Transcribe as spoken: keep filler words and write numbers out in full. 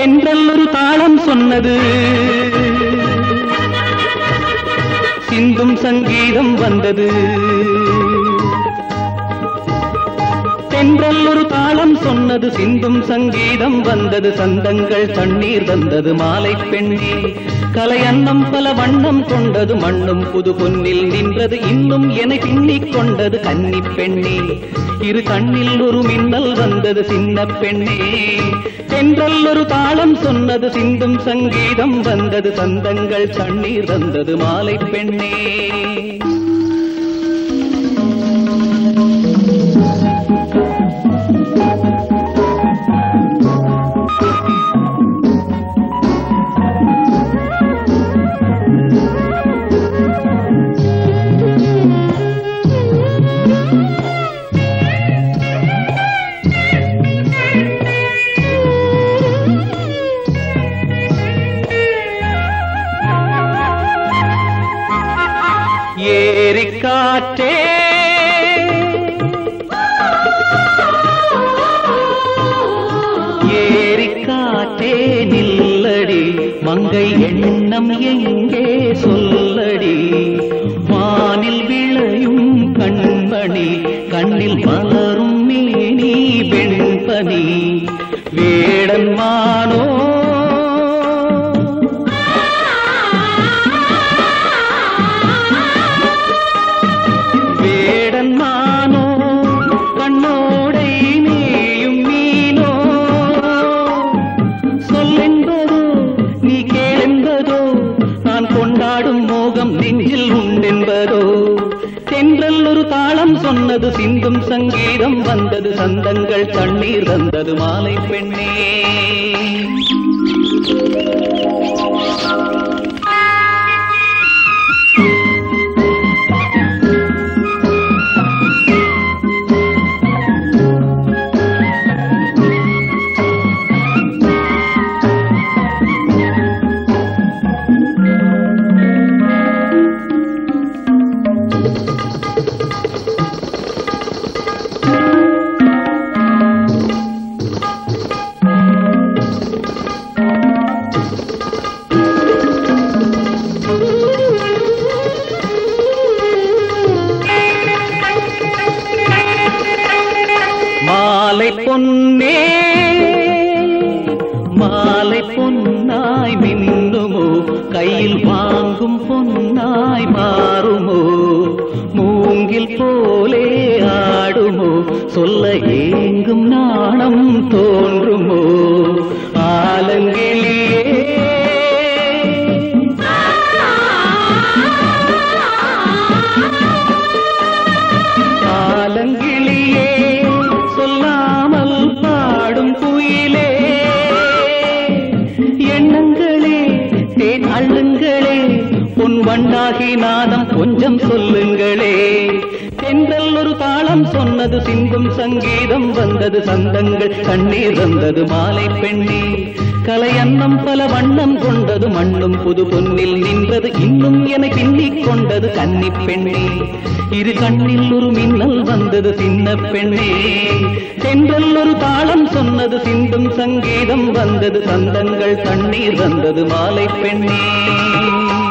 தென்றல் ஒரு தாளம் சொன்னது, சிந்தும் சங்கீதம் வந்தது. தென்றல் ஒரு தாளம் சொன்னது, சிந்தும் சங்கீதம் வந்தது. சந்தங்கள் தண்ணீர் வந்தது மாலை பெண்ணே, கலை அன்னம் பல வண்ணம் கொண்டது. மண்ணும் புது பொன்னில் நின்றது, இன்னும் என்னை பின்னிக் கொண்டது கன்னி பெண்ணே. இரு கண்ணில் ஒரு மின்னல் வந்தது சின்ன பெண்ணே. தென்றல் ஒரு தாளம் சொன்னது, சிந்தும் சங்கீதம் வந்தது. சந்தங்கள் தண்ணீர் வந்தது மாலை பெண்ணே. ஏரிக்காற்றே ஏரிக்காற்றே நில்லடி, மங்கை எண்ணம் எங்கே சொல்லடி. வானில் விளையும் கண்மணி, கண்ணில் மலரும் மேனி வெண்பனி. வேடன் மானோ நெஞ்சில் உண்டென்பதோ. தென்றல் ஒரு தாளம் சொன்னது, சிந்தும் சங்கீதம் வந்தது. சந்தங்கள் தண்ணீர் வந்தது மாலை பெண்ணே. மாலை பொன்னே மாலை பொன்னாய் மின்னுமோ, கையில் வாங்கும் பொன்னாய் மாறுமோ. மூங்கில் போலே ஆடுமோ, சொல்ல ஏங்கும் நாணம் தோன்றுமோ. ஆலங்கிளியே ஆலங்கிளியே சொல்லாமல் பாடும் குயிலே. எண்ணங்களே தேன் அள்ளுங்களே, பொன் வண்டாகி நாதம் கொஞ்சம் சொல்லுங்களே. தென்றல் ஒரு தாளம் சொன்னது, சிந்தும் சங்கீதம் வந்தது. சந்தங்கள் தண்ணீர் வந்தது மாலை பெண்ணே. கலை அன்னம் பல வண்ணம் கொண்டது. மண்ணும் புது பொன்னில் நின்றது, இன்னும் என பின்னிக் கொண்டது கன்னி பெண்ணே. இரு கண்ணில் ஒரு மின்னல் வந்தது சின்ன பெண்ணே. தென்றல் ஒரு தாளம் சொன்னது, சிந்தும் சங்கீதம் வந்தது. சந்தங்கள் தண்ணீர் வந்தது மாலை பெண்ணே.